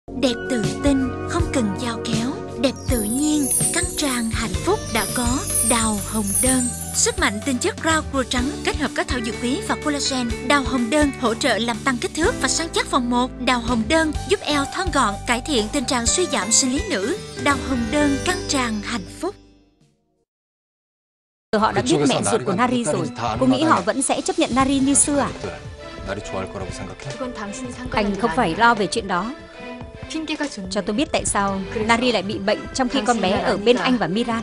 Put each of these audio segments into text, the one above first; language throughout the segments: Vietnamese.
Đẹp tự tin, không cần dao kéo. Đẹp tự nhiên, căng tràn hạnh phúc đã có. Đào hồng đơn. Sức mạnh tinh chất rau cua trắng kết hợp các thảo dược quý và collagen. Đào hồng đơn hỗ trợ làm tăng kích thước và săn chắc vòng một. Đào hồng đơn giúp eo thon gọn, cải thiện tình trạng suy giảm sinh lý nữ. Đào hồng đơn căng tràn hạnh phúc. Họ đã biết mẹ ruột của Nari rồi. Cô nghĩ họ vẫn sẽ chấp nhận Nari như xưa à? Anh không phải lo về chuyện đó. Cho tôi biết tại sao Nari lại bị bệnh trong khi con bé ở bên anh và Miran.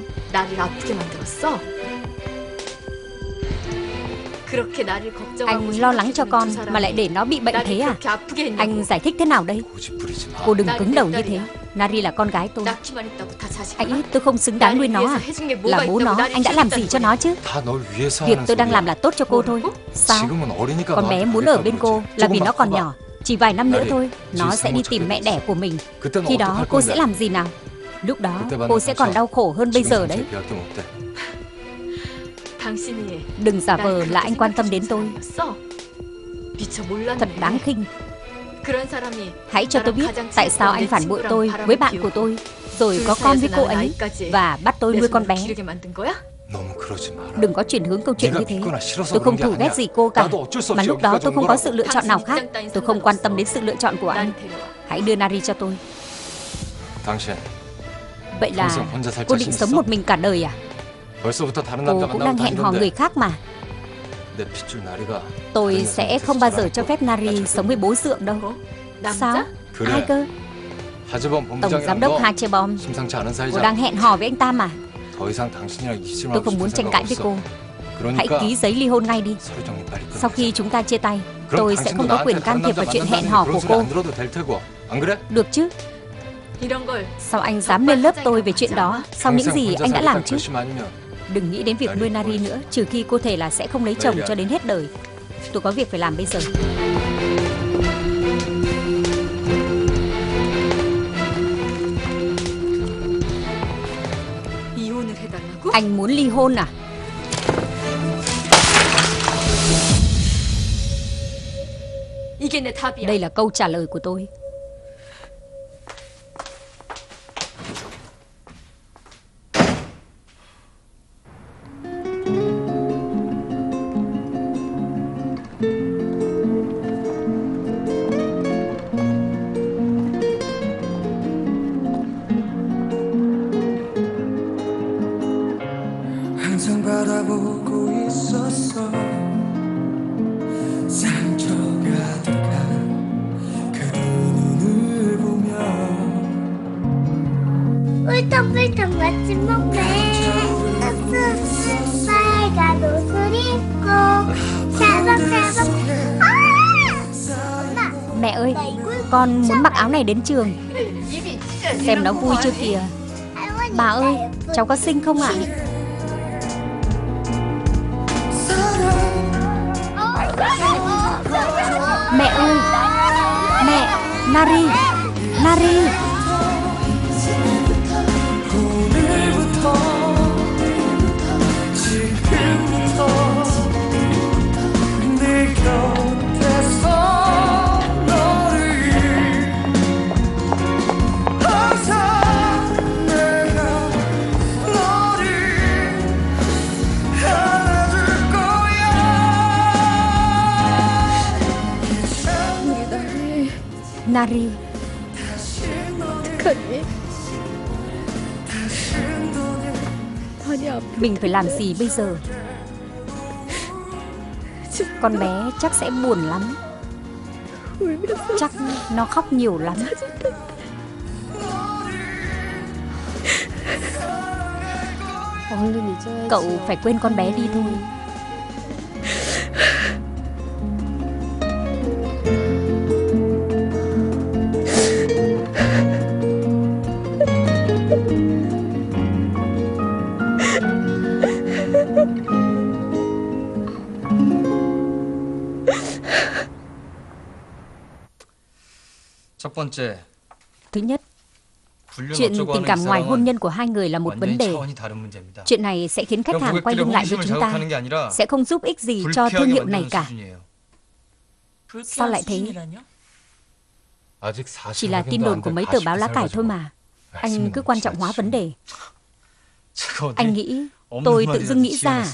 Anh lo lắng cho con mà lại để nó bị bệnh thế à? Anh giải thích thế nào đây? Cô đừng cứng đầu như thế. Nari là con gái tôi. Anh nghĩ tôi không xứng đáng nuôi nó à? Là bố nó, anh đã làm gì cho nó chứ? Việc tôi đang làm là tốt cho cô thôi. Sao? Con bé muốn ở bên cô là vì nó còn nhỏ. Chỉ vài năm nữa thôi, nó sẽ đi tìm mẹ đẻ của mình. Khi đó cô sẽ làm gì nào? Lúc đó cô sẽ còn đau khổ hơn bây giờ đấy. Đừng giả vờ là anh quan tâm đến tôi. Thật đáng khinh. Hãy cho tôi biết tại sao anh phản bội tôi với bạn của tôi, rồi có con với cô ấy và bắt tôi nuôi con bé. Đừng có chuyển hướng câu chuyện như thế. Tôi không thù ghét gì cô cả, mà lúc đó tôi không có sự lựa chọn nào khác. Tôi không quan tâm đến sự lựa chọn của anh. Hãy đưa Nari cho tôi. Vậy là cô định sống một mình cả đời à? Cô cũng đang hẹn hò người khác mà. Tôi sẽ không bao giờ cho phép Nari sống với bố dượng đâu. Sao? Ai cơ? Tổng giám đốc Hachebom. Cô đang hẹn hò với anh ta mà. Tôi không muốn tranh cãi với cô. Hãy ký giấy ly hôn ngay đi. Sau khi chúng ta chia tay, tôi sẽ không có quyền can thiệp vào chuyện hẹn hò của cô. Được chứ? Sao anh dám lên lớp tôi về chuyện đó? Sau những gì anh đã làm chứ? Đừng nghĩ đến việc nuôi Nari nữa, trừ khi cô thể là sẽ không lấy chồng cho đến hết đời. Tôi có việc phải làm bây giờ. Anh muốn ly hôn à? Đây là câu trả lời của tôi. Mẹ ơi, con muốn mặc áo này đến trường. Xem nó vui chưa kìa. Bà ơi, cháu có xinh không ạ? Mẹ ơi, mẹ, Nari, Nari. Nari, mình phải làm gì bây giờ? Con bé chắc sẽ buồn lắm. Chắc nó khóc nhiều lắm. Cậu phải quên con bé đi thôi. Thứ nhất, chuyện tình cảm ngoài hôn nhân của hai người là một vấn đề. Chuyện này sẽ khiến khách hàng quay lưng lại với chúng ta, sẽ không giúp ích gì cho thương hiệu này cả. Sao lại thế? Chỉ là tin đồn của mấy tờ báo lá cải thôi mà. Anh cứ quan trọng hóa vấn đề. Anh nghĩ tôi tự dưng nghĩ ra.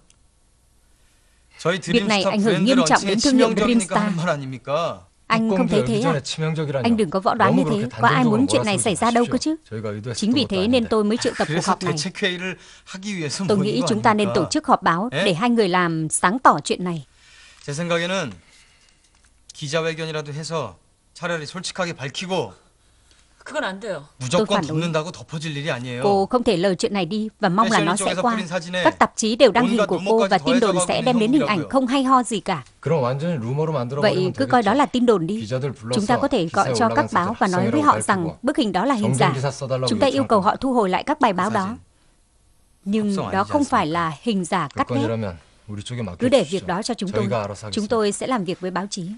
Việc này ảnh hưởng nghiêm trọng đến thương hiệu Dreamstar. Anh không thấy thế à? Anh đừng có võ đoán như thế. Có ai muốn chuyện này xảy ra đâu cơ chứ. Chính vì thế nên tôi mới triệu tập cuộc họp này. Tôi nghĩ chúng ta nên tổ chức họp báo để hai người làm sáng tỏ chuyện này. 제 생각에는 기자회견이라도 해서 차라리 솔직하게 밝히고 그건 안 돼요. 무조건 덮는다고 덮어질 일이 아니에요. Cô không thể lờ chuyện này đi và mong là nó sẽ qua. Các tạp chí đều đăng hình của cô và tin đồn sẽ đem đến hình ảnh không hay ho gì cả. Vậy cứ coi đó là tin đồn đi. Chúng ta có thể gọi cho các báo và nói với họ rằng bức hình đó là hình giả. Chúng ta yêu cầu họ thu hồi lại các bài báo đó. Nhưng đó không phải là hình giả cắt ghép. Cứ để việc đó cho chúng tôi. Chúng tôi sẽ làm việc với báo chí.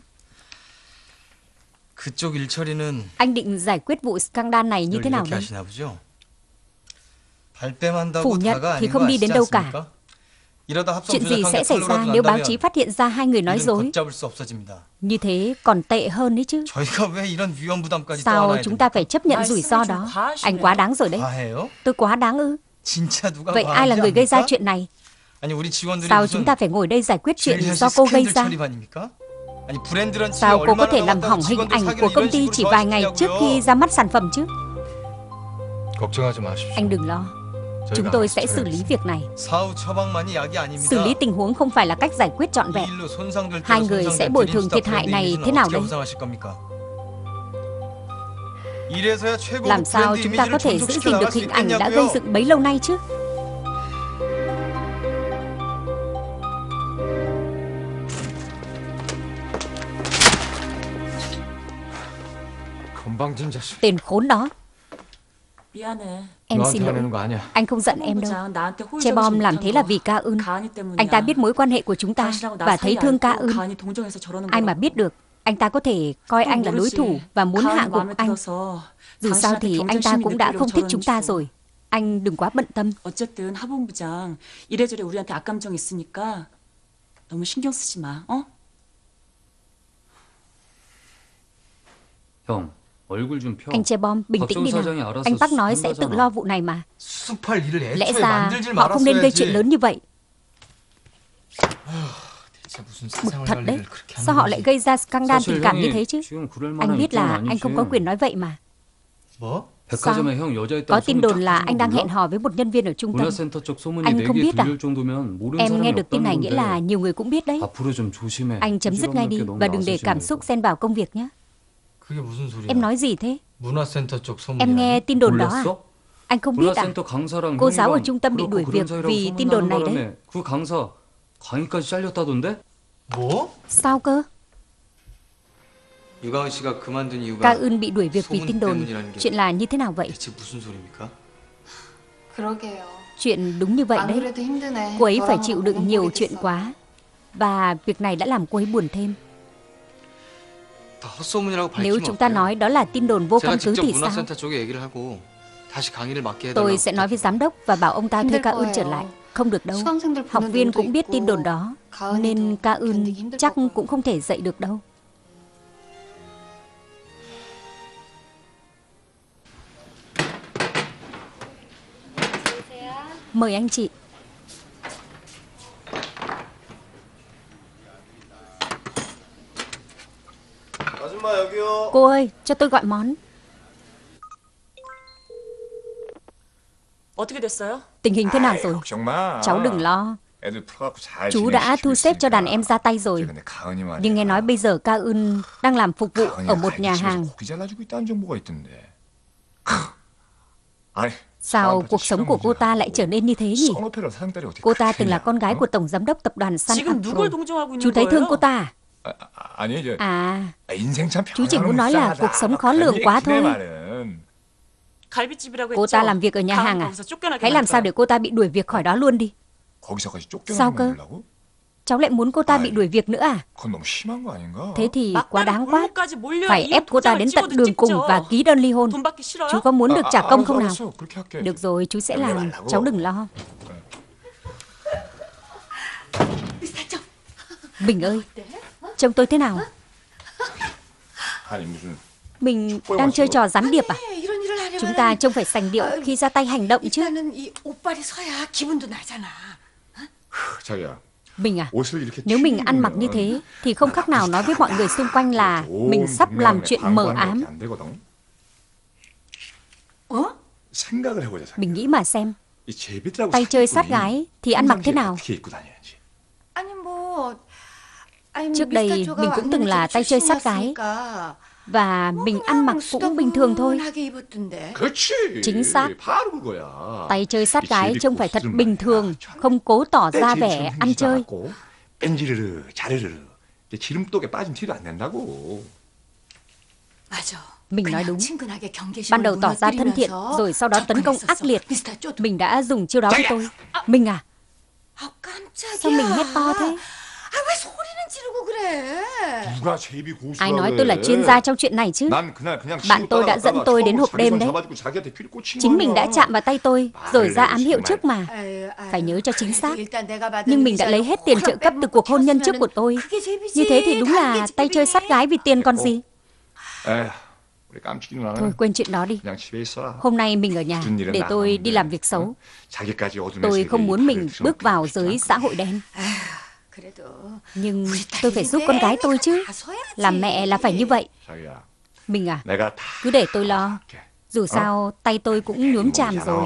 그쪽 일처리는 Anh định giải quyết vụ scandal này như thế nào đây? Phủ nhận thì không đi đến đâu cả. Chuyện gì sẽ xảy ra nếu báo chí phát hiện ra hai người nói dối? Như thế còn tệ hơn đấy chứ. Sao chúng ta phải chấp nhận rủi ro đó? Anh quá đáng rồi đấy. Tôi quá đáng ư? Vậy ai là người gây ra chuyện này? Sao chúng ta phải ngồi đây giải quyết chuyện do cô gây ra? Sao cô có thể làm hỏng hình ảnh của công ty chỉ vài ngày trước khi ra mắt sản phẩm chứ? Anh đừng lo. Chúng tôi sẽ xử lý việc này. Xử lý tình huống không phải là cách giải quyết trọn vẹn. Hai người sẽ bồi thường thiệt hại này thế nào đây? Làm sao chúng ta có thể giữ gìn được hình ảnh đã gây dựng bấy lâu nay chứ? Tên khốn đó. Em xin lỗi. Anh không giận em đâu. Che bom làm thế là vì Ca Ưn. Anh ta biết mối quan hệ của chúng ta và thấy thương Ca Ưn. Ai mà biết được anh ta có thể coi anh là đối thủ và muốn hạ gục anh. Dù sao thì anh ta cũng đã không thích chúng ta rồi. Anh đừng quá bận tâm. 어쨌든 하본부장 이래저래 우리한테 악감정 있으니까 너무 신경 쓰지 마. 어? 형. Anh Che bom bình tĩnh đi nào. Anh Park nói sẽ tự lo vụ này mà. Lẽ ra họ không nên gây chuyện lớn như vậy. Bực thật đấy. Sao họ lại gây ra scandal tình cảm như thế chứ? Anh biết là anh không có quyền nói vậy mà. Sao? Có tin đồn là anh đang hẹn hò với một nhân viên ở trung tâm. Anh không biết à? Em nghe được tin này nghĩa là nhiều người cũng biết đấy. Anh chấm dứt ngay đi và đừng để cảm xúc xen vào công việc nhé. Em nói gì thế? Em nghe tin đồn đó à? Anh không biết à? Cô giáo ở trung tâm bị đuổi việc vì tin đồn này đấy. Sao cơ? Ca Ưn bị đuổi việc vì tin đồn. Chuyện là như thế nào vậy? Chuyện đúng như vậy đấy. Cô ấy phải chịu đựng nhiều chuyện quá. Và việc này đã làm cô ấy buồn thêm. Nếu chúng ta nói đó là tin đồn vô căn cứ thì sao? Tôi sẽ nói với giám đốc và bảo ông ta thuê Ca Ưn trở lại. Không được đâu. Học viên cũng biết tin đồn đó. Nên Ca Ưn chắc cũng không thể dạy được đâu. Mời anh chị. Cô ơi, cho tôi gọi món. Tình hình thế nào rồi? Cháu đừng lo. Chú đã thu xếp cho đàn em ra tay rồi. Nhưng nghe nói bây giờ Ca Ưn đang làm phục vụ ở một nhà hàng. Sao cuộc sống của cô ta lại trở nên như thế nhỉ? Cô ta từng là con gái của tổng giám đốc tập đoàn Sun Agro. Chú thấy thương cô ta à? À, chú chỉ muốn nói là cuộc sống khó lường quá thôi. Cô ta làm việc ở nhà hàng à? Hãy làm sao để cô ta bị đuổi việc khỏi đó luôn đi. Sao cơ? Cháu lại muốn cô ta bị đuổi việc nữa à? Thế thì quá đáng quá. Phải ép cô ta đến tận đường cùng và ký đơn ly hôn. Chú có muốn được trả công không nào? Được rồi, chú sẽ làm. Cháu đừng lo. Bình ơi, trông tôi thế nào? Mình đang chơi trò gián điệp à? Chúng ta trông phải sành điệu khi ra tay hành động chứ. Mình à, nếu mình ăn mặc như thế thì không khác nào nói với mọi người xung quanh là mình sắp làm chuyện mờ ám. Mình nghĩ mà xem, tay chơi sát gái thì ăn mặc thế nào? Trước đây mình cũng từng là tay chơi sát gái và mình ăn mặc cũng bình thường thôi. Chính xác. Tay chơi sát gái trông phải thật bình thường, không cố tỏ ra vẻ ăn chơi. Mình nói đúng. Ban đầu tỏ ra thân thiện, rồi sau đó tấn công ác liệt. Mình đã dùng chiêu đó với tôi. Mình à, sao mình hét to thế? Ai nói tôi là chuyên gia trong chuyện này chứ? Bạn tôi đã dẫn tôi đến hộp đêm đấy. Chính mình đã chạm vào tay tôi, rồi ra ám hiệu trước mà. Phải nhớ cho chính xác. Nhưng mình đã lấy hết tiền trợ cấp từ cuộc hôn nhân trước của tôi. Như thế thì đúng là tay chơi sát gái vì tiền còn gì. Thôi quên chuyện đó đi. Hôm nay mình ở nhà để tôi đi làm việc xấu. Tôi không muốn mình bước vào giới xã hội đen. Nhưng tôi phải giúp con gái tôi chứ. Làm mẹ là phải như vậy. Mình à, cứ để tôi lo. Dù sao tay tôi cũng nhuốm chàm rồi.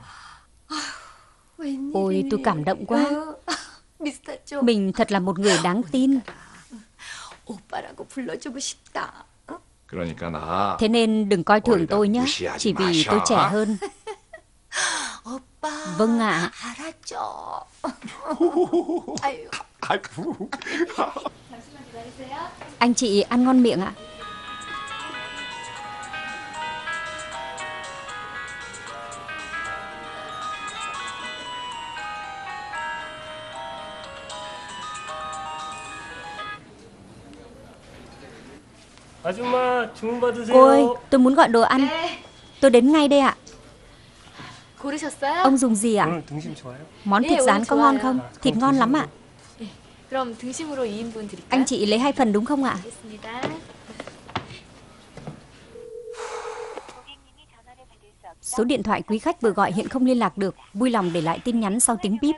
Ôi tôi cảm động quá. Mình thật là một người đáng tin. Thế nên đừng coi thường tôi nhé. Chỉ vì tôi trẻ hơn. Vâng ạ. Anh chị ăn ngon miệng ạ. Cô ơi, tôi muốn gọi đồ ăn. Tôi đến ngay đây ạ. Ông dùng gì ạ? Món thịt rán có ngon không? Thịt ngon lắm ạ. Anh chị lấy 2 phần đúng không ạ? Số điện thoại quý khách vừa gọi hiện không liên lạc được. Vui lòng để lại tin nhắn sau tiếng bíp.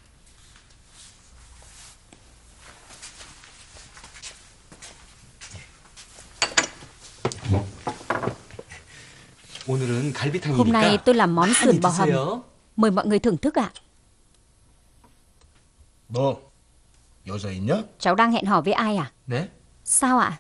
Hôm nay tôi làm món sườn bò hầm. Mời mọi người thưởng thức ạ. Cháu đang hẹn hò với ai à? Sao ạ?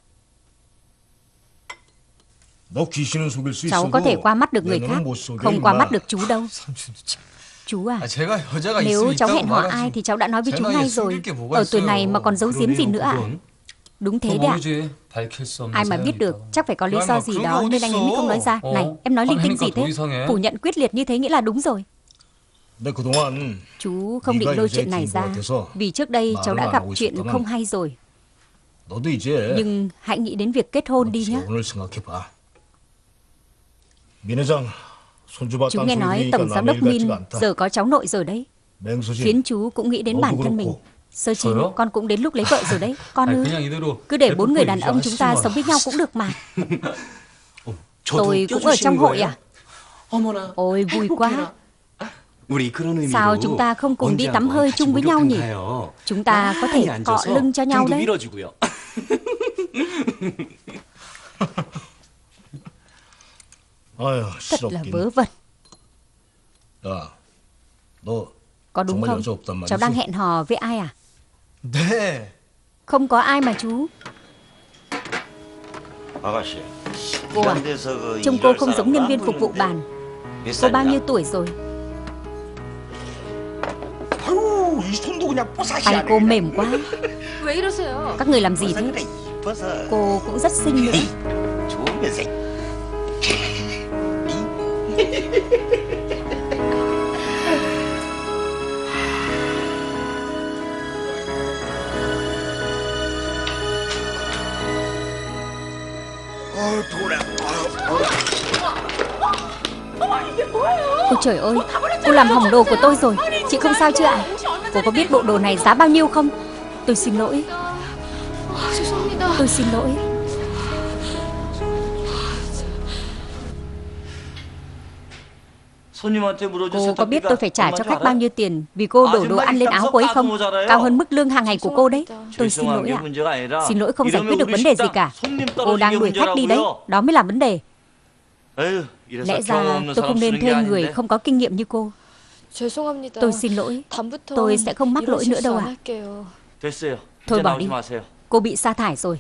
Cháu có thể qua mắt được người khác, không qua mắt được chú đâu. Chú à, nếu cháu hẹn hò ai thì cháu đã nói với chú ngay rồi. Ở tuổi này mà còn giấu giếm gì nữa ạ? Đúng thế đấy ạ. Ai mà biết được, chắc phải có lý do gì đó nên anh ấy mới không nói ra. Này, em nói linh tinh gì thế? Phủ nhận quyết liệt như thế nghĩa là đúng rồi. Chú không định lôi chuyện này ra, vì trước đây cháu đã gặp chuyện không hay rồi. Nhưng hãy nghĩ đến việc kết hôn đi nhé. Chú nghe nói Tổng Giám đốc Min giờ có cháu nội rồi đấy. Khiến chú cũng nghĩ đến bản thân mình. Sơ Chín, con cũng đến lúc lấy vợ rồi đấy. Con ư? Cứ để 4 người đàn ông chúng ta sống với nhau cũng được mà. Tôi cũng ở trong hội à? Ôi vui quá. Sao chúng ta không cùng đi tắm hơi chung với nhau nhỉ? Chúng ta có thể cọ lưng cho nhau đấy. Thật là vớ vẩn. Có đúng không? Cháu đang hẹn hò với ai à? Không có ai mà chú. Cô à, trông cô không giống nhân viên phục vụ bàn. Cô bao nhiêu tuổi rồi? Tay cô mềm quá. Các người làm gì thế? Cô cũng rất xinh nữa. Ôi trời ơi, cô làm hỏng đồ của tôi rồi. Chị không sao chưa ạ? Cô có biết bộ đồ này giá bao nhiêu không? Tôi xin lỗi. Tôi xin lỗi. Cô có biết tôi phải trả cho khách bao nhiêu tiền vì cô đổ đồ ăn lên áo cô ấy không? Cao hơn mức lương hàng ngày của cô đấy. Tôi xin lỗi ạ. Xin lỗi không giải quyết được vấn đề gì cả. Cô đang đuổi khách đi đấy. Đó mới là vấn đề. Lẽ ra tôi không nên thuê người không có kinh nghiệm như cô. Tôi xin lỗi. Tôi sẽ không mắc lỗi nữa đâu ạ. Thôi bỏ đi. Cô bị sa thải rồi.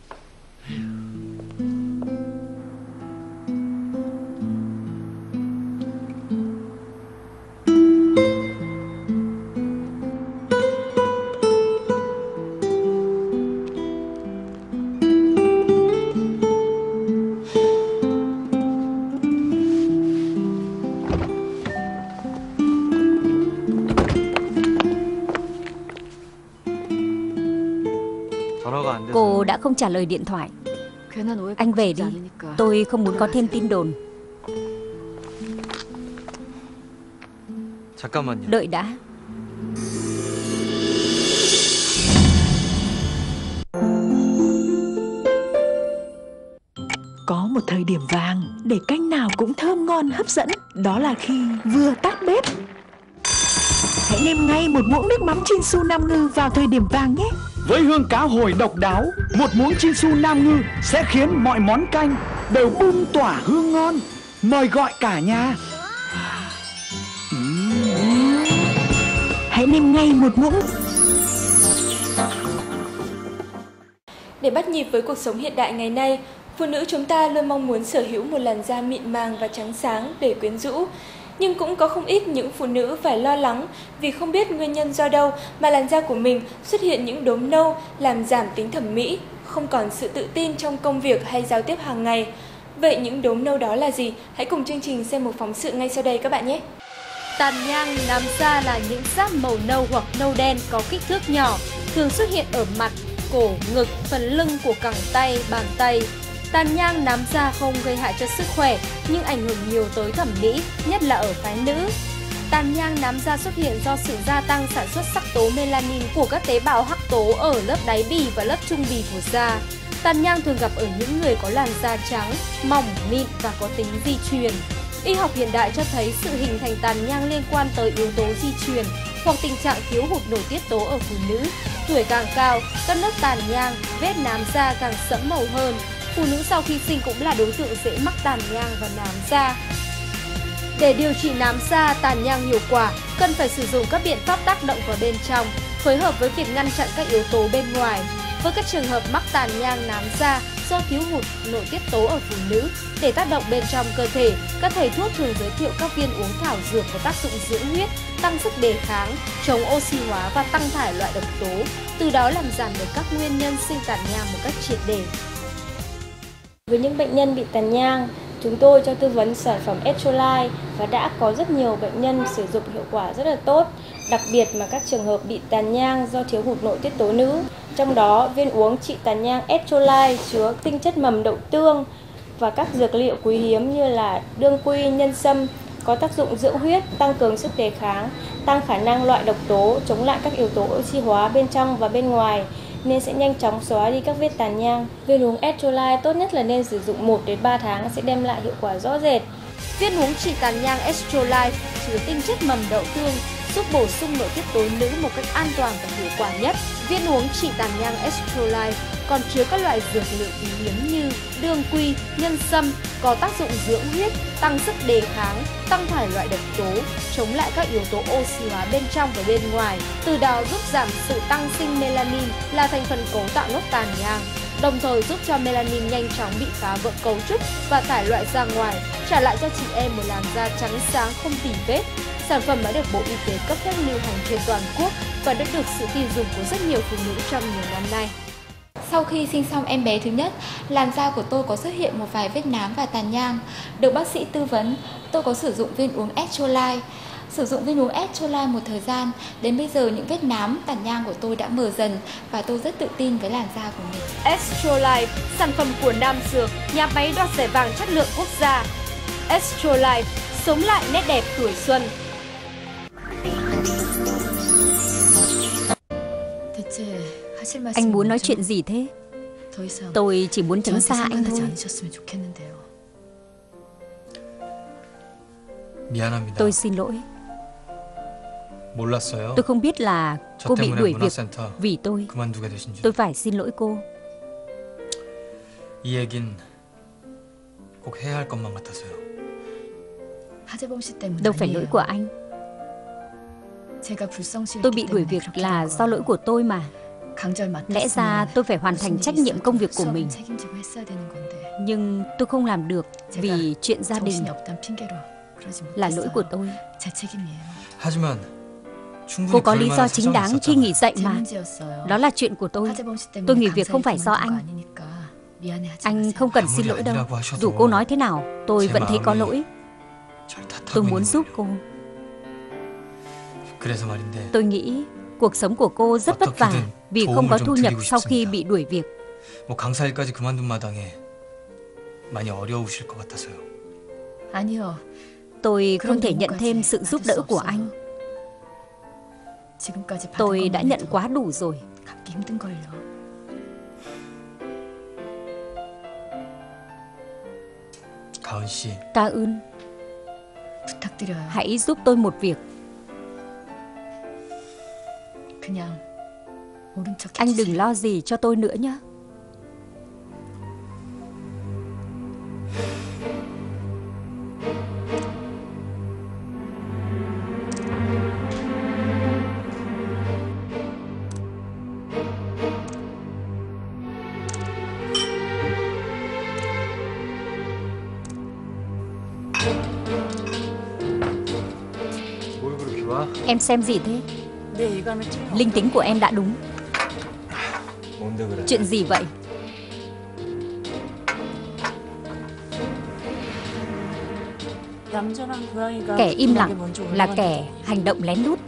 Cô đã không trả lời điện thoại. Anh về đi. Tôi không muốn có thêm tin đồn. Đợi đã. Có một thời điểm vàng để canh nào cũng thơm ngon hấp dẫn. Đó là khi vừa tắt bếp. Hãy nêm ngay một muỗng nước mắm Chinsu Nam Ngư vào thời điểm vàng nhé. Với hương cá hồi độc đáo, một muỗng Chinsu Nam Ngư sẽ khiến mọi món canh đều bung tỏa hương ngon. Mời gọi cả nhà. Hãy nêm ngay một muỗng. Để bắt nhịp với cuộc sống hiện đại ngày nay, phụ nữ chúng ta luôn mong muốn sở hữu một làn da mịn màng và trắng sáng để quyến rũ. Nhưng cũng có không ít những phụ nữ phải lo lắng vì không biết nguyên nhân do đâu mà làn da của mình xuất hiện những đốm nâu làm giảm tính thẩm mỹ, không còn sự tự tin trong công việc hay giao tiếp hàng ngày. Vậy những đốm nâu đó là gì? Hãy cùng chương trình xem một phóng sự ngay sau đây các bạn nhé! Tàn nhang nám da là những giáp màu nâu hoặc nâu đen có kích thước nhỏ, thường xuất hiện ở mặt, cổ, ngực, phần lưng của cẳng tay, bàn tay. Tàn nhang nám da không gây hại cho sức khỏe nhưng ảnh hưởng nhiều tới thẩm mỹ, nhất là ở phái nữ. Tàn nhang nám da xuất hiện do sự gia tăng sản xuất sắc tố melanin của các tế bào hắc tố ở lớp đáy bì và lớp trung bì của da. Tàn nhang thường gặp ở những người có làn da trắng, mỏng, mịn và có tính di truyền. Y học hiện đại cho thấy sự hình thành tàn nhang liên quan tới yếu tố di truyền hoặc tình trạng thiếu hụt nội tiết tố ở phụ nữ. Tuổi càng cao, các nốt tàn nhang, vết nám da càng sẫm màu hơn. Phụ nữ sau khi sinh cũng là đối tượng dễ mắc tàn nhang và nám da. Để điều trị nám da, tàn nhang hiệu quả, cần phải sử dụng các biện pháp tác động vào bên trong, phối hợp với việc ngăn chặn các yếu tố bên ngoài. Với các trường hợp mắc tàn nhang nám da do thiếu hụt nội tiết tố ở phụ nữ, để tác động bên trong cơ thể, các thầy thuốc thường giới thiệu các viên uống thảo dược có tác dụng dưỡng huyết, tăng sức đề kháng, chống oxy hóa và tăng thải loại độc tố, từ đó làm giảm được các nguyên nhân sinh tàn nhang một cách triệt để. Với những bệnh nhân bị tàn nhang, chúng tôi cho tư vấn sản phẩm Estrolife và đã có rất nhiều bệnh nhân sử dụng hiệu quả rất là tốt, đặc biệt là các trường hợp bị tàn nhang do thiếu hụt nội tiết tố nữ. Trong đó, viên uống trị tàn nhang Estrolife chứa tinh chất mầm đậu tương và các dược liệu quý hiếm như là đương quy, nhân sâm, có tác dụng dưỡng huyết, tăng cường sức đề kháng, tăng khả năng loại độc tố, chống lại các yếu tố oxy hóa bên trong và bên ngoài, nên sẽ nhanh chóng xóa đi các vết tàn nhang. Viên uống Estrolife tốt nhất là nên sử dụng 1 đến 3 tháng sẽ đem lại hiệu quả rõ rệt. Viên uống trị tàn nhang Estrolife chứa tinh chất mầm đậu tương, giúp bổ sung nội tiết tố nữ một cách an toàn và hiệu quả nhất. Viên uống trị tàn nhang Estrolife còn chứa các loại dược liệu quý hiếm như đương quy, nhân sâm, có tác dụng dưỡng huyết, tăng sức đề kháng, tăng thải loại độc tố, chống lại các yếu tố oxy hóa bên trong và bên ngoài, từ đó giúp giảm sự tăng sinh melanin là thành phần cấu tạo nốt tàn nhang, đồng thời giúp cho melanin nhanh chóng bị phá vỡ cấu trúc và thải loại ra ngoài, trả lại cho chị em một làn da trắng sáng không tì vết. Sản phẩm đã được Bộ Y tế cấp phép lưu hành trên toàn quốc và đã được sự tin dùng của rất nhiều phụ nữ trong nhiều năm nay. Sau khi sinh xong em bé thứ nhất, làn da của tôi có xuất hiện một vài vết nám và tàn nhang. Được bác sĩ tư vấn, tôi có sử dụng viên uống Estrolife. Sử dụng viên uống Estrolife một thời gian, đến bây giờ những vết nám, tàn nhang của tôi đã mờ dần và tôi rất tự tin với làn da của mình. Estrolife, sản phẩm của Nam Dược, nhà máy đoạt giải vàng chất lượng quốc gia. Estrolife, sống lại nét đẹp tuổi xuân. Anh muốn nói chuyện gì thế? Tôi chỉ muốn tránh xa anh thôi. 미안합니다. Tôi xin lỗi. 몰랐어요. Tôi không biết là 저 cô bị 때문에 đuổi việc 문화센터 vì tôi. 그만두게 되신 줄. Tôi phải xin lỗi cô. 이 얘긴 꼭 해야 할 것만 같아서요. 하재범 씨 때문 Đâu phải lỗi của anh. Tôi bị đuổi việc là do lỗi của tôi mà. Lẽ ra tôi phải hoàn thành trách nhiệm công việc của mình. Nhưng tôi không làm được vì chuyện gia đình là lỗi của tôi. 하지만 Cô 충분히 có 그럴 lý 만한 do chính 사정이 đáng khi nghỉ 있었잖아요. dậy mà. Đó là chuyện của tôi. Tôi nghỉ việc không phải do anh. Anh không cần xin lỗi đâu. Dù cô nói thế nào, tôi vẫn thấy có lỗi. 절 탓하고 Tôi muốn 있는 giúp 거예요. cô. 그래서 말인데 Tôi nghĩ cuộc sống của cô rất vất vả vì không có thu nhập sau khi bị đuổi việc. 뭐 강사 일까지 그만둔 마당에 많이 어려우실 것 같아서요. Tôi không thể nhận thêm sự giúp đỡ của anh. Tôi đã nhận quá đủ rồi. 가은 씨, Ca ơn, hãy giúp tôi một việc. Anh đừng lo gì cho tôi nữa nhé. 뭘 그렇게 봐? Em xem gì thế? Linh tính của em đã đúng. 뭔데 그래? Chuyện gì vậy? Kẻ im lặng là kẻ hành động lén lút.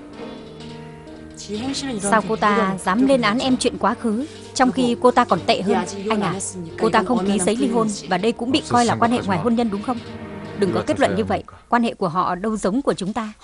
Sao cô ta dám lên án em chuyện quá khứ, trong khi cô ta còn tệ hơn? Anh à, cô ta không ký giấy ly hôn và đây cũng bị coi là quan hệ ngoài hôn nhân đúng không? Đừng có kết luận như vậy. Quan hệ của họ đâu giống của chúng ta.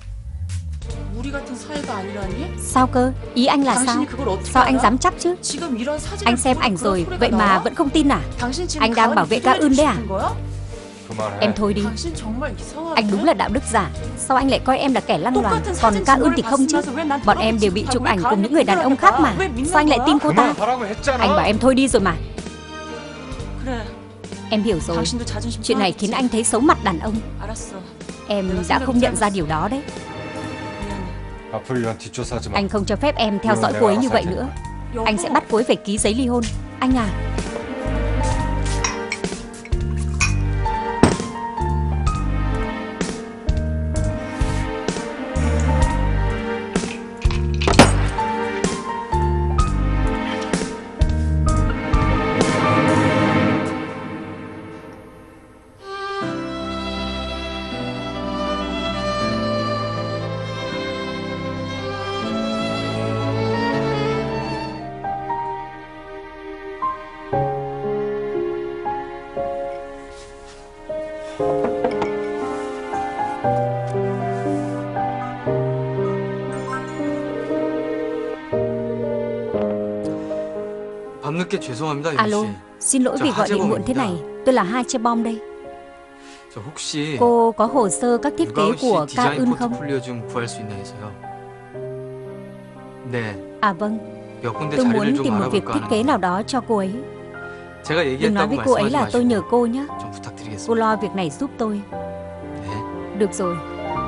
Sao cơ? Ý anh là sao? Sao anh dám chắc chứ? Anh xem ảnh rồi, vậy mà vẫn không tin à? Anh đang bảo vệ Ca Ưn đấy à? Em thôi đi. Anh đúng là đạo đức giả. Sao anh lại coi em là kẻ lăng loàn, còn Ca Ưn thì không chứ? Bọn em đều bị chụp ảnh cùng những người đàn ông khác mà. Sao anh lại tin cô ta? Anh bảo em thôi đi rồi mà. Em hiểu rồi. Chuyện này khiến anh thấy xấu mặt đàn ông. Em đã không nhận ra điều đó đấy. Anh không cho phép em theo dõi cô ấy như vậy nữa. Anh sẽ bắt cô ấy phải ký giấy ly hôn. Anh à. 밤늦게 죄송합니다, 유미 Alo, 씨. xin lỗi vì gọi điện muộn thế này. Tôi là 하재범 đây. 저 혹시 Cô có hồ sơ các thiết kế 유가은 씨 của Ca 디자인 Ưn không? 포트폴리오 좀 구할 수 있나 해서요. 네, À vâng, 몇 군데 tôi 자리를 muốn 좀 tìm một việc 알아볼까 thiết kế 하는데 nào đó cho cô ấy. 제가 Đừng nói 얘기했다고 với cô ấy 말씀하지 là tôi nhờ 마시고 cô nhé. 좀 Cô 부탁드리겠습니다. lo việc này giúp tôi. 네. Được rồi.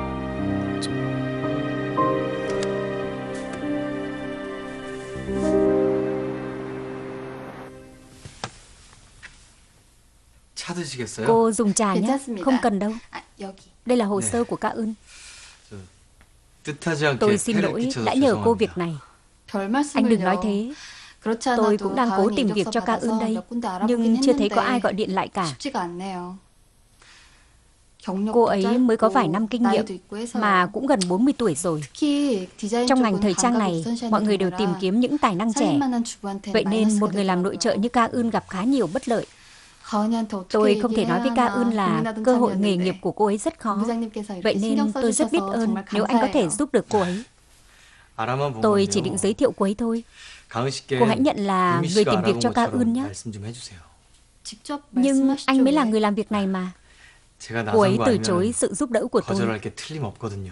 차 드시겠어요? Cô dùng trà nhé. 괜찮습니다. Không cần đâu. 여기. Đây là hồ sơ của Ca Ưn. 뜻하지 않게 Tôi xin 폐를 lỗi 끼쳐서 đã nhờ cô 죄송합니다. việc này. 별 말씀을요. Anh đừng nói thế. Tôi cũng đang cố tìm việc cho Ca Ưn đây, nhưng chưa thấy có ai gọi điện lại cả. Cô ấy mới có vài năm kinh nghiệm, mà cũng gần 40 tuổi rồi. Trong ngành thời trang này, mọi người đều tìm kiếm những tài năng trẻ. Vậy nên một người làm nội trợ như Ca Ưn gặp khá nhiều bất lợi. Tôi không thể nói với Ca Ưn là cơ hội nghề nghiệp của cô ấy rất khó. Vậy nên tôi rất biết ơn nếu anh có thể giúp được cô ấy. 알아만 본 Tôi 건데요. chỉ định giới thiệu cô ấy thôi. 가은 씨께 Cô hãy nhận là 유미 người 씨가 tìm việc cho 알아본 Ca 것처럼 Ưn nhé. 말씀 좀 해주세요. Nhưng anh mới là người làm việc này mà. Cô ấy từ chối sự giúp đỡ của tôi. 거절할 게 틀림없거든요.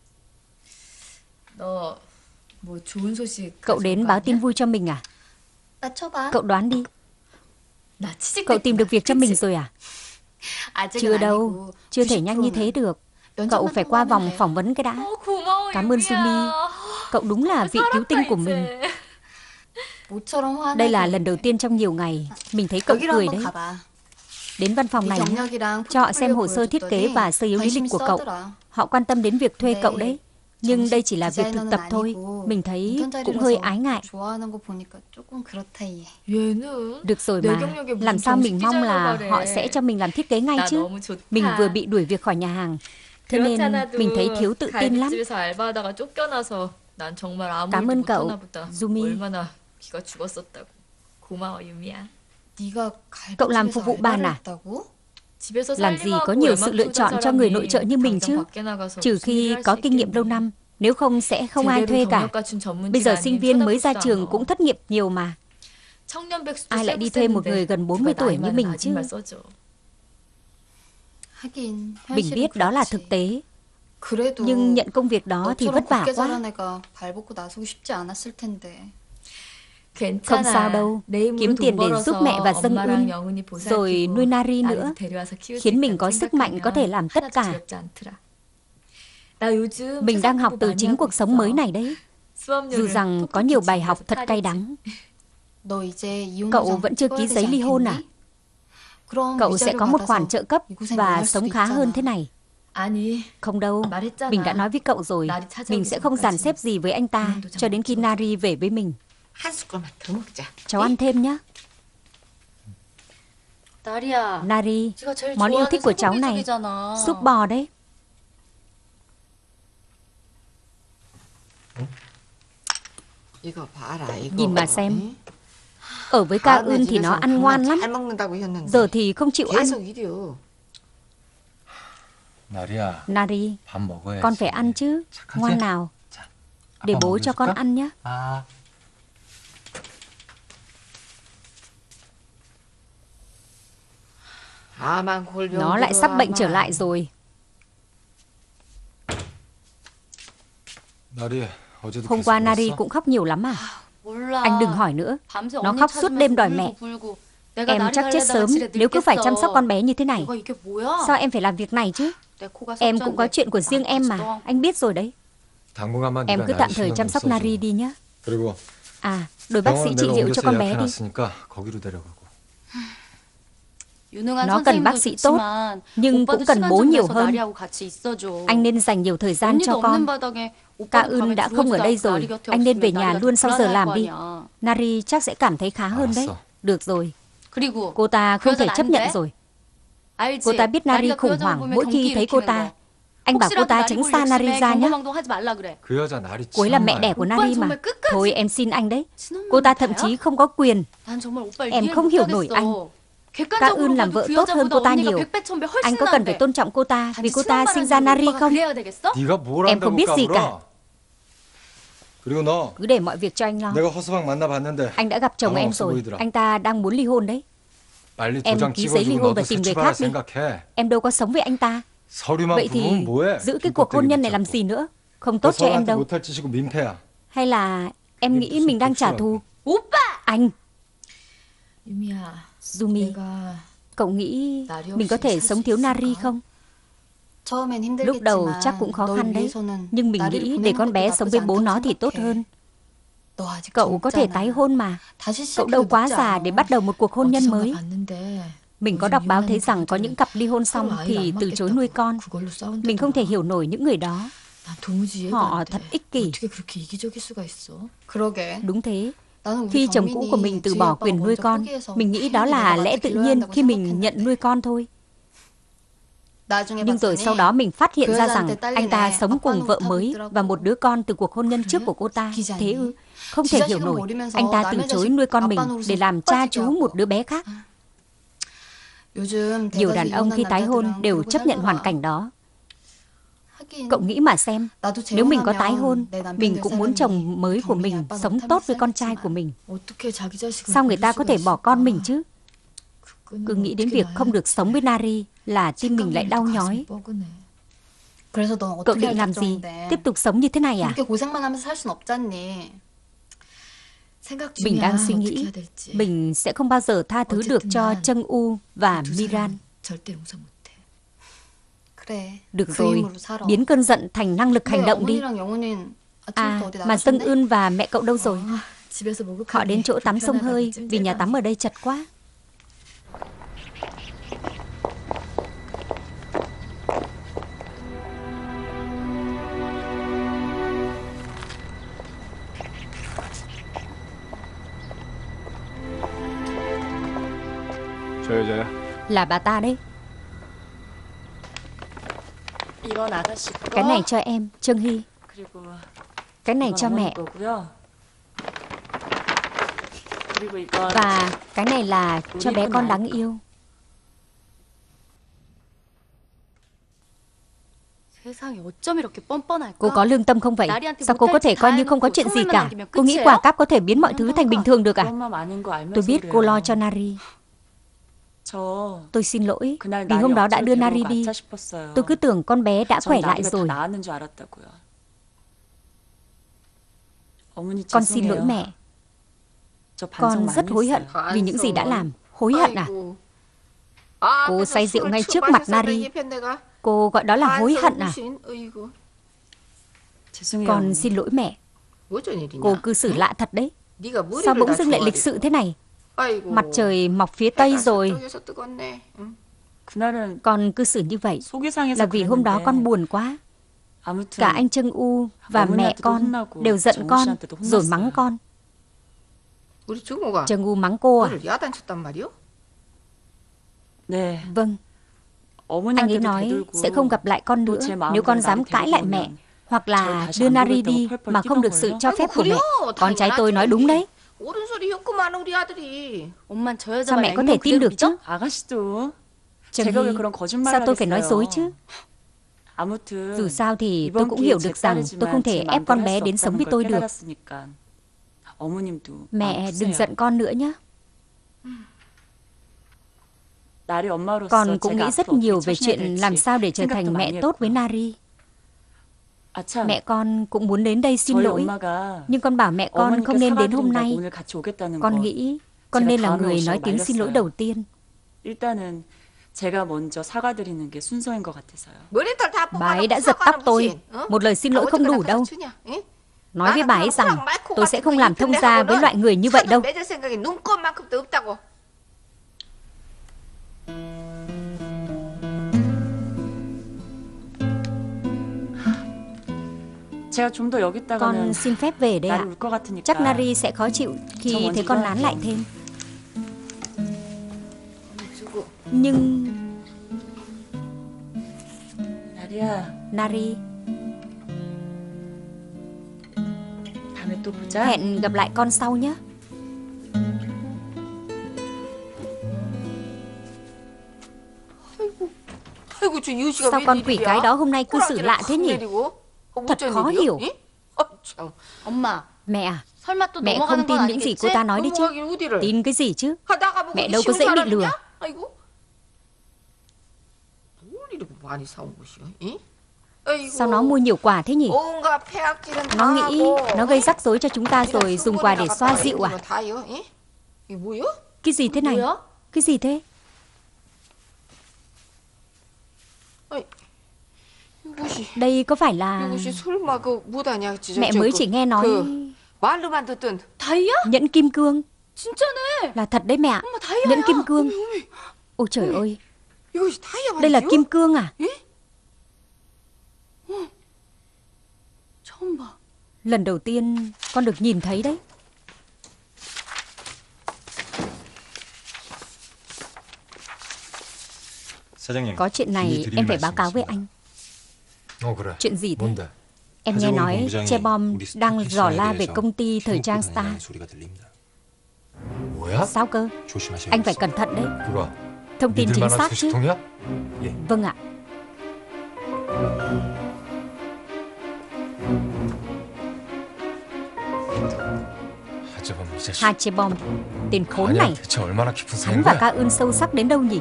너 뭐 좋은 소식 Cậu đến báo tin vui cho mình à? Cậu đoán đi. Cậu tìm được việc cho mình rồi à? Chưa đâu, chưa thể nhanh như thế được. Cậu phải qua vòng phỏng vấn cái đã. Cảm ơn Sumi. Cậu đúng là vị cứu tinh của mình. Đây là lần đầu tiên trong nhiều ngày mình thấy cậu cười đấy. Đến văn phòng này cho họ xem hồ sơ thiết kế và sơ yếu lý lịch của cậu. Họ quan tâm đến việc thuê cậu đấy. Nhưng đây chỉ là việc thực tập thôi. Mình thấy cũng hơi ái ngại. Được rồi mà, làm sao mình mong là họ sẽ cho mình làm thiết kế ngay chứ. Mình vừa bị đuổi việc khỏi nhà hàng, thế nên mình thấy thiếu tự tin lắm. Cảm ơn cậu, Yumi. Cậu làm phục vụ bàn à? Làm gì có nhiều sự lựa chọn cho người nội trợ như mình chứ. Trừ khi có kinh nghiệm lâu năm, nếu không sẽ không ai thuê cả. Bây giờ sinh viên mới ra trường cũng thất nghiệp nhiều mà. Ai lại đi thuê một người gần 40 tuổi như mình chứ. Mình biết đó là thực tế, nhưng nhận công việc đó thì vất vả quá. Không sao đâu, kiếm tiền để giúp mẹ và dâng ươn, rồi nuôi Nari nữa, khiến mình có sức mạnh có thể làm tất cả. Mình đang học từ chính cuộc sống mới này đấy. Dù rằng có nhiều bài học thật cay đắng. Cậu vẫn chưa ký giấy ly hôn à? Cậu sẽ có một khoản trợ cấp và sống khá hơn thế này. Không đâu, mình đã nói với cậu rồi. Mình sẽ không dàn xếp gì với anh ta cho đến khi Nari về với mình. Cháu ăn thêm nhé. Nari, món yêu thích của cháu này, súp bò đấy. Nhìn mà xem. Ở với Ca Ưn thì nó ăn ngoan lắm. Giờ thì không chịu ăn. Nari, con phải ăn chứ. Ngoan nào. Để bố cho con ăn nhé. Nó lại sắp bệnh trở lại rồi. Hôm qua Nari cũng khóc nhiều lắm à? Anh đừng hỏi nữa. Nó khóc suốt đêm đòi mẹ. Em chắc chết sớm nếu cứ phải chăm sóc con bé như thế này. Sao em phải làm việc này chứ? Em cũng có chuyện của riêng em mà. Anh biết rồi đấy. Em cứ tạm thời chăm sóc Nari đi nhé. À, đổi bác sĩ trị liệu cho con bé đi. Nó cần bác sĩ tốt, nhưng cũng cần bố nhiều hơn. Anh nên dành nhiều thời gian cho con. Ca Ưn đã không ở đây rồi, anh nên về nhà luôn sau giờ làm đi. Nari chắc sẽ cảm thấy khá hơn đấy. Được rồi. Cô ta không thể chấp nhận rồi. Cô ta biết Nari khủng hoảng mỗi khi thấy cô ta. Anh bảo cô ta tránh xa Nari ra nhé. Cô ấy là mẹ đẻ của Nari mà. Thôi em xin anh đấy. Cô ta thậm chí không có quyền. Em không hiểu nổi anh. Ca Ưn làm vợ tốt hơn cô ta nhiều. Anh có cần phải tôn trọng cô ta vì cô ta sinh ra Nari không? Em không biết gì cả. Cứ để mọi việc cho anh lo. Anh đã gặp chồng em rồi. Anh ta đang muốn ly hôn đấy. Em ký giấy ly hôn và tìm người khác đi. Em đâu có sống với anh ta. Vậy thì giữ cái cuộc hôn nhân này làm gì nữa? Không tốt cho em đâu. Hay là em nghĩ mình đang trả thù? Anh Yumi, cậu nghĩ mình có thể sống thiếu Nari không? Lúc đầu chắc cũng khó khăn đấy, nhưng mình nghĩ để con bé sống với bố nó thì tốt hơn. Cậu có thể tái hôn mà. Cậu đâu quá già để bắt đầu một cuộc hôn nhân mới. Mình có đọc báo thấy rằng có những cặp ly hôn xong thì từ chối nuôi con. Mình không thể hiểu nổi những người đó. Họ thật ích kỷ. Đúng thế. Khi chồng cũ của mình từ bỏ quyền nuôi con, mình nghĩ đó là lẽ tự nhiên khi mình nhận nuôi con thôi. Nhưng rồi sau đó mình phát hiện ra rằng anh ta sống cùng vợ mới và một đứa con từ cuộc hôn nhân trước của cô ta. Thế ư? Không thể hiểu nổi. Anh ta từ chối nuôi con mình để làm cha chú một đứa bé khác. Nhiều đàn ông khi tái hôn đều chấp nhận hoàn cảnh đó. Cậu nghĩ mà xem, nếu mình có tái hôn, mình cũng muốn chồng mới của mình sống tốt với con trai của mình. Sao người ta có thể bỏ con mình chứ? Cứ nghĩ đến việc không được sống với Nari là tim mình lại đau nhói. Cậu định làm gì? Tiếp tục sống như thế này à? Bình đang suy nghĩ mình sẽ không bao giờ tha thứ được cho Cheng U và Miran. Được rồi, biến cơn giận thành năng lực hành động đi. À, mà Dâng Ưn và mẹ cậu đâu rồi? Họ đến chỗ tắm xông hơi vì nhà tắm ở đây chật quá. Là bà ta đấy. Cái này cho em, Trương Hy. Cái này cho mẹ. Và cái này là cho bé con đáng yêu. Cô có lương tâm không vậy? Sao cô có thể coi như không có chuyện gì cả? Cô nghĩ quả cáp có thể biến mọi thứ thành bình thường được à? Tôi biết cô lo cho Nari. Tôi xin lỗi vì hôm đó đã đưa Nari đi. Tôi cứ tưởng con bé đã khỏe lại rồi. Con xin lỗi mẹ. Con rất hối hận vì những gì đã làm. Hối hận à? Cô say rượu ngay trước mặt Nari. Cô gọi đó là hối hận à? Con xin lỗi mẹ. Cô cư xử lạ thật đấy. Sao bỗng dưng lại lịch sự thế này? Mặt trời mọc phía tây rồi. Con cư xử như vậy là vì hôm đó con buồn quá. Cả anh Cheng U và mẹ con đều giận con rồi mắng con. Cheng U mắng cô à? Vâng. Anh ấy nói sẽ không gặp lại con nữa nếu con dám cãi lại mẹ hoặc là đưa Nari đi mà không được sự cho phép của mẹ. Con trai tôi nói đúng đấy. Sao mẹ có thể tin được chứ? Trần Hy, sao tôi phải nói dối chứ? Dù sao thì tôi cũng hiểu được rằng tôi không thể ép con bé đến sống với tôi được. Mẹ đừng giận con nữa nhé. Con cũng nghĩ rất nhiều về chuyện làm sao để trở thành mẹ tốt với Nari. Mẹ con cũng muốn đến đây xin lỗi, nhưng con bảo mẹ con không nên đến hôm nay. Con nghĩ con nên là người nói tiếng xin lỗi đầu tiên. Bà ấy đã giật tóc tôi. Một lời xin lỗi không đủ đâu. Nói với bà ấy rằng tôi sẽ không làm thông gia với loại người như vậy đâu. Con xin phép về đây ạ. Chắc Nari sẽ khó chịu khi thấy con nán lại thêm. Nhưng Nari, hẹn gặp lại con sau nhé. Sao con quỷ cái đó hôm nay cư xử lạ thế nhỉ? Thật khó hiểu. Mẹ à, mẹ không tin những gì cô ta nói đấy chứ? Tin cái gì chứ? Mẹ đâu có dễ bị lừa. Sao nó mua nhiều quà thế nhỉ? Nó nghĩ nó gây rắc rối cho chúng ta rồi dùng quà để xoa dịu à? Cái gì thế này? Cái gì thế? Đây có phải là... Mẹ mới chỉ nghe nói nhẫn kim cương. Là thật đấy mẹ. Nhẫn kim cương. Ôi trời ơi, đây là kim cương à? Lần đầu tiên con được nhìn thấy đấy. Có chuyện này em phải báo cáo với anh. Chuyện gì thế? Em nghe nói Chaebom đang rỏ la về công ty thời trang Star. Sao cơ? Anh phải cẩn thận đấy. Thông tin chính xác chứ? Vâng ạ. Hachebom, tên khốn này. Hắn và Ca Ưn sâu sắc đến đâu nhỉ?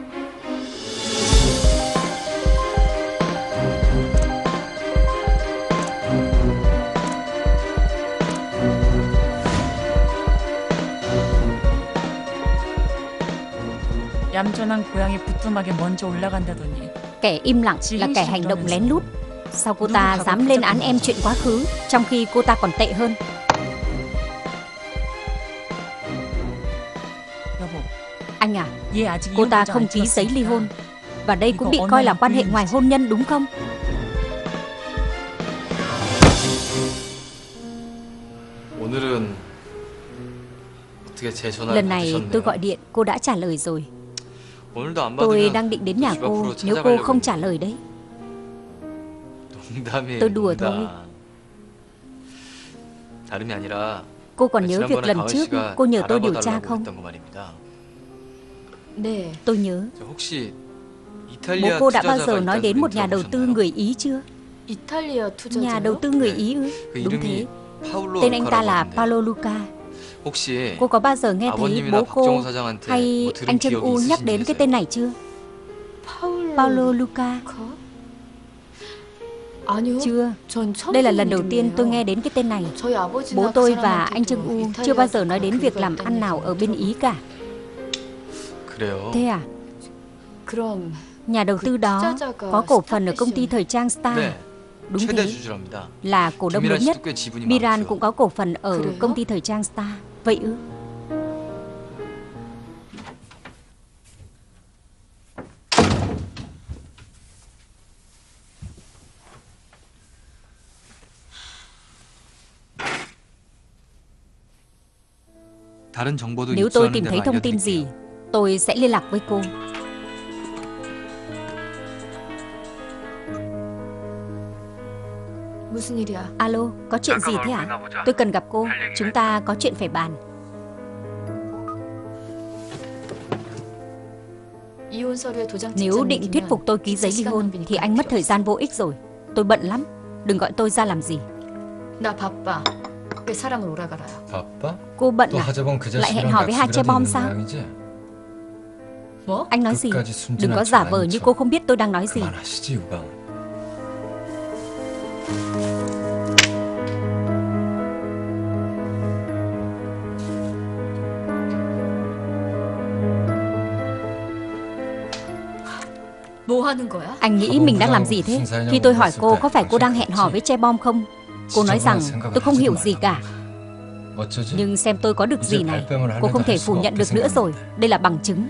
얌전한 고양이 부뚜막에 먼저 올라간다더니. Kẻ im lặng là kẻ hành động lén lút. Sao cô ta dám lên án em chuyện quá khứ, trong khi cô ta còn tệ hơn? Anh à, cô ta không ký giấy ly hôn, và đây cũng bị coi là quan hệ ngoài hôn nhân đúng không? Lần này tôi gọi điện, cô đã trả lời rồi. Tôi đang định đến nhà cô, nếu cô không trả lời đấy. Tôi đùa thôi. Cô còn nhớ việc lần trước cô nhờ tôi điều tra không? Tôi nhớ. Bố cô đã bao giờ nói đến một nhà đầu tư người Ý chưa? Nhà đầu tư người Ý ư? Đúng thế. Tên anh ta là Paolo Luca. Cô có bao giờ nghe thấy bố cô hay anh Trương U nhắc đến cái tên này chưa? Paolo Luca. Chưa. Đây là lần đầu tiên tôi nghe đến cái tên này. Bố tôi và anh Trương U chưa bao giờ nói đến việc làm ăn nào ở bên Ý cả. Thế à? Nhà đầu tư đó có cổ phần ở công ty thời trang Star. Đúng thế, là cổ đông lớn nhất. Miran cũng có cổ phần ở công ty thời trang Star. Vậy ư? Nếu tôi tìm thấy thông tin gì, tôi sẽ liên lạc với cô. Alo, có chuyện gì thế ạ? Tôi cần gặp cô, chúng ta có chuyện phải bàn. Nếu định thuyết phục tôi ký giấy ly hôn thì anh mất thời gian vô ích rồi. Tôi bận lắm, đừng gọi tôi ra làm gì. Cô bận à? Lại hẹn hò với Hachebom sao? Anh nói gì? Đừng có giả vờ như cô không biết tôi đang nói gì. Anh nghĩ mình đang làm gì thế? Khi tôi hỏi cô có phải cô đang hẹn hò với Chebom không, cô nói rằng tôi không hiểu gì cả. Nhưng xem tôi có được gì này, cô không thể phủ nhận được nữa rồi. Đây là bằng chứng.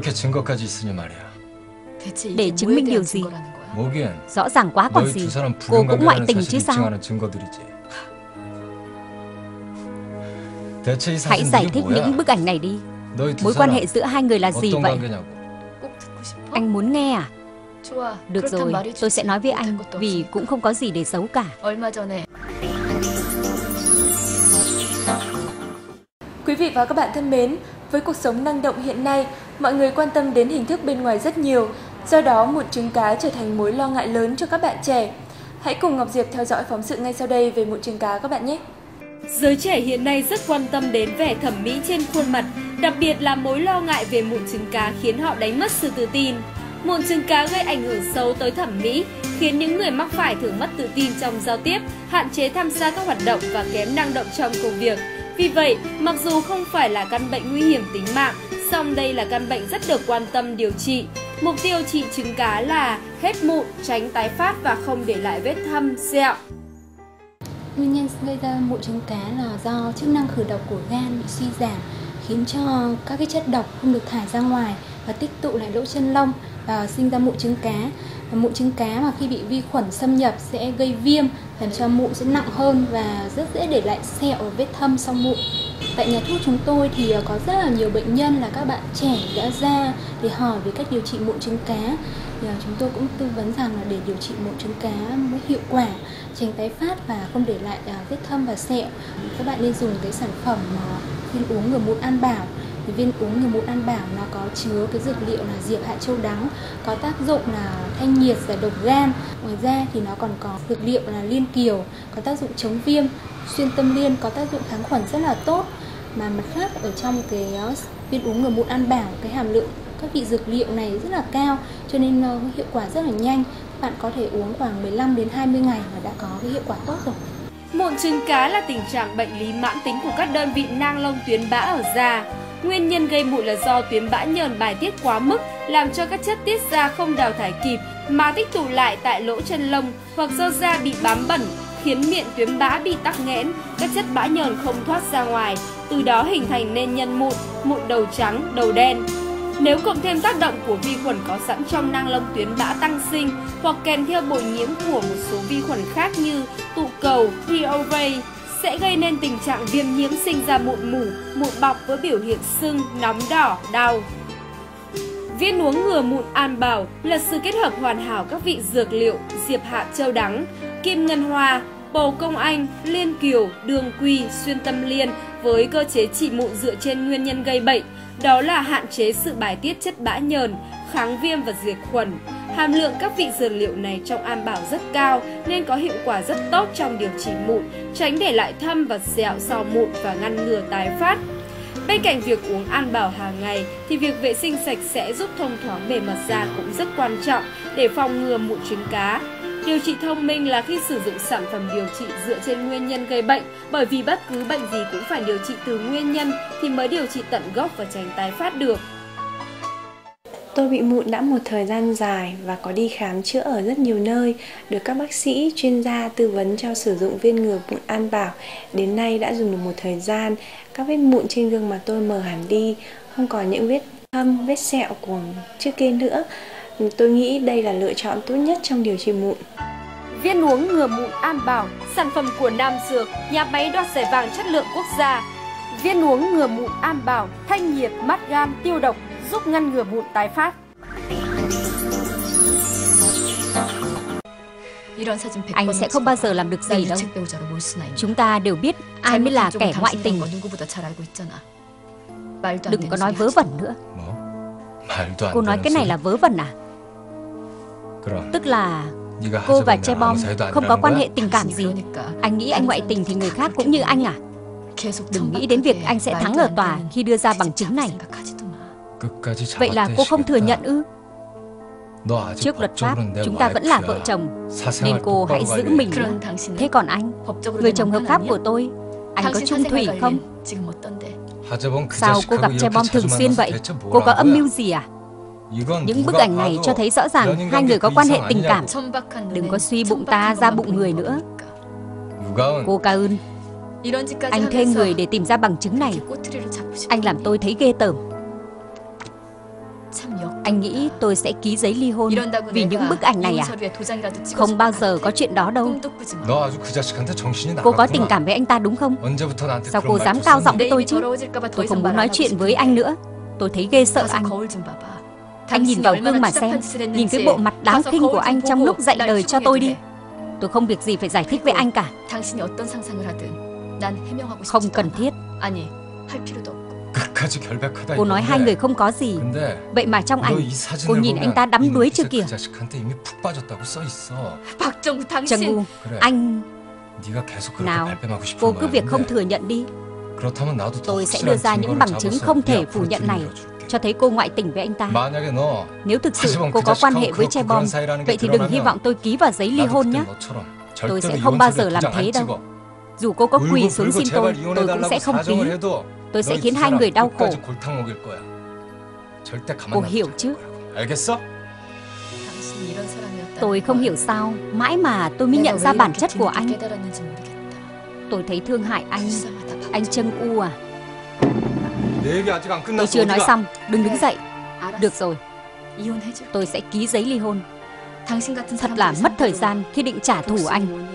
Để chứng minh điều gì? Rõ ràng quá còn gì. Cô cũng ngoại tình chứ sao? Hãy giải thích những bức ảnh này đi. Mối quan hệ giữa hai người là gì vậy? Anh muốn nghe à? Được rồi, tôi sẽ nói với anh, vì cũng không có gì để giấu cả. Quý vị và các bạn thân mến, với cuộc sống năng động hiện nay, mọi người quan tâm đến hình thức bên ngoài rất nhiều. Do đó, mụn trứng cá trở thành mối lo ngại lớn cho các bạn trẻ. Hãy cùng Ngọc Diệp theo dõi phóng sự ngay sau đây về mụn trứng cá các bạn nhé. Giới trẻ hiện nay rất quan tâm đến vẻ thẩm mỹ trên khuôn mặt, đặc biệt là mối lo ngại về mụn trứng cá khiến họ đánh mất sự tự tin. Mụn trứng cá gây ảnh hưởng xấu tới thẩm mỹ, khiến những người mắc phải thường mất tự tin trong giao tiếp, hạn chế tham gia các hoạt động và kém năng động trong công việc. Vì vậy, mặc dù không phải là căn bệnh nguy hiểm tính mạng, song đây là căn bệnh rất được quan tâm điều trị. Mục tiêu trị trứng cá là hết mụn, tránh tái phát và không để lại vết thâm, sẹo. Nguyên nhân gây ra mụn trứng cá là do chức năng khử độc của gan bị suy giảm, khiến cho các cái chất độc không được thải ra ngoài và tích tụ lại lỗ chân lông và sinh ra mụn trứng cá. Và mụn trứng cá mà khi bị vi khuẩn xâm nhập sẽ gây viêm, làm cho mụn sẽ nặng hơn và rất dễ để lại sẹo và vết thâm sau mụn. Tại nhà thuốc chúng tôi thì có rất là nhiều bệnh nhân là các bạn trẻ đã ra để hỏi về cách điều trị mụn trứng cá. Thì chúng tôi cũng tư vấn rằng là để điều trị mụn trứng cá mới hiệu quả, tránh tái phát và không để lại vết thâm và sẹo, các bạn nên dùng cái sản phẩm viên uống ngừa mụn An Bảo. Thì viên uống ngừa mụn An Bảo nó có chứa cái dược liệu là diệp hạ châu đắng, có tác dụng là thanh nhiệt, giải độc gan. Ngoài ra thì nó còn có dược liệu là liên kiều, có tác dụng chống viêm. Xuyên tâm liên có tác dụng kháng khuẩn rất là tốt. Mà mặt khác ở trong cái viên uống ngừa mụn An Bảo, cái hàm lượng các vị dược liệu này rất là cao, cho nên hiệu quả rất là nhanh. Bạn có thể uống khoảng 15 đến 20 ngày và đã có cái hiệu quả tốt rồi. Mụn trứng cá là tình trạng bệnh lý mãn tính của các đơn vị nang lông tuyến bã ở da. Nguyên nhân gây mụn là do tuyến bã nhờn bài tiết quá mức, làm cho các chất tiết ra không đào thải kịp mà tích tụ lại tại lỗ chân lông, hoặc do da bị bám bẩn khiến miệng tuyến bã bị tắc nghẽn, các chất bã nhờn không thoát ra ngoài, từ đó hình thành nên nhân mụn, mụn đầu trắng, đầu đen. Nếu cộng thêm tác động của vi khuẩn có sẵn trong nang lông tuyến bã tăng sinh hoặc kèm theo bội nhiễm của một số vi khuẩn khác như tụ cầu, POV, sẽ gây nên tình trạng viêm nhiễm sinh ra mụn mủ, mụn bọc với biểu hiện sưng, nóng đỏ, đau. Viên uống ngừa mụn An Bảo là sự kết hợp hoàn hảo các vị dược liệu diệp hạ châu đắng, kim ngân hoa, bồ công anh, liên kiều, đường quy, xuyên tâm liên với cơ chế trị mụn dựa trên nguyên nhân gây bệnh, đó là hạn chế sự bài tiết chất bã nhờn, kháng viêm và diệt khuẩn. Hàm lượng các vị dược liệu này trong An Bảo rất cao nên có hiệu quả rất tốt trong điều trị mụn, tránh để lại thâm và sẹo sau mụn và ngăn ngừa tái phát. Bên cạnh việc uống An Bảo hàng ngày thì việc vệ sinh sạch sẽ giúp thông thoáng bề mặt da cũng rất quan trọng để phòng ngừa mụn trứng cá. Điều trị thông minh là khi sử dụng sản phẩm điều trị dựa trên nguyên nhân gây bệnh, bởi vì bất cứ bệnh gì cũng phải điều trị từ nguyên nhân thì mới điều trị tận gốc và tránh tái phát được. Tôi bị mụn đã một thời gian dài và có đi khám chữa ở rất nhiều nơi, được các bác sĩ, chuyên gia tư vấn cho sử dụng viên ngừa mụn An Bảo. Đến nay đã dùng được một thời gian, các vết mụn trên gương mặt tôi mờ hẳn đi, không còn những vết thâm, vết sẹo của trước kia nữa. Tôi nghĩ đây là lựa chọn tốt nhất trong điều trị mụn. Viên uống ngừa mụn An Bảo, sản phẩm của Nam Dược, nhà máy đoạt giải vàng chất lượng quốc gia. Viên uống ngừa mụn An Bảo, thanh nhiệt, mát gan, tiêu độc, giúp ngăn ngừa mụn tái phát. Anh sẽ không bao giờ làm được gì đâu. Chúng ta đều biết ai mới là kẻ ngoại tình. Đừng có nói vớ vẩn nữa. Cô nói cái này là vớ vẩn à? Tức là cô và Chaebom không có quan hệ tình cảm gì. Anh nghĩ anh ngoại tình thì người khác cũng như anh à? Đừng nghĩ đến việc anh sẽ thắng ở tòa khi đưa ra bằng chứng này. Vậy là cô không thừa nhận ư? Trước luật pháp, chúng ta vẫn là vợ chồng, nên cô hãy giữ mình nữa. Thế còn anh, người chồng hợp pháp của tôi, anh có chung thủy không? Sao cô gặp Chaebom thường xuyên vậy? Cô có âm mưu gì à? Những bức ảnh này cho thấy rõ ràng hai người có quan hệ tình cảm. Đừng có suy bụng ta ra bụng người nữa. Cô Kaun, anh thuê người để tìm ra bằng chứng này. Anh làm tôi thấy ghê tởm. Anh nghĩ tôi sẽ ký giấy ly hôn vì những bức ảnh này à? Không bao giờ có chuyện đó đâu. Cô có tình cảm với anh ta đúng không? Sao cô dám cao giọng với tôi chứ? Tôi không muốn nói chuyện với anh nữa. Tôi thấy ghê sợ anh. Anh nhìn vào gương mà xem. Nhìn cái bộ mặt đáng khinh của anh trong lúc dạy đời cho tôi đi. Tôi không việc gì phải giải thích với anh cả. Không cần thiết. Cô nói hai người không có gì. Vậy mà trong ảnh cô nhìn anh ta đắm đuối chưa kìa. Jung-woo, anh... Nào, cô cứ việc không thừa nhận đi. Tôi sẽ đưa ra những bằng chứng không thể phủ nhận này, cho thấy cô ngoại tình với anh ta. Nếu thực sự cô có quan hệ với Chaebom, vậy thì đừng hy vọng tôi ký vào giấy ly hôn nhé. Tôi sẽ không bao giờ làm thế đâu. Dù cô có quỳ xuống xin tôi cũng sẽ không ký. Tôi sẽ khiến hai người đau khổ. Cô hiểu chứ? Tôi không hiểu sao mãi mà tôi mới nhận ra bản chất của anh. Tôi thấy thương hại anh Jung-woo à. Tôi chưa nói xong, đừng đứng dậy. Được rồi, tôi sẽ ký giấy ly hôn. Thật là mất thời gian khi định trả thù anh.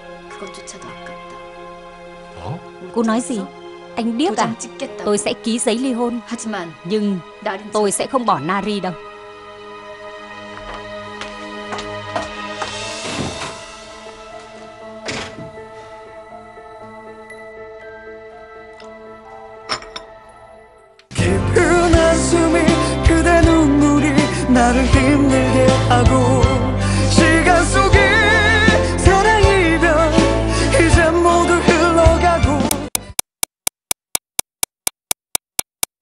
Cô nói gì? Anh điếc à? Tôi sẽ ký giấy ly hôn, nhưng tôi sẽ không bỏ Nari đâu. 깊은 한숨이 그대 눈물이 나를 힘들게 하고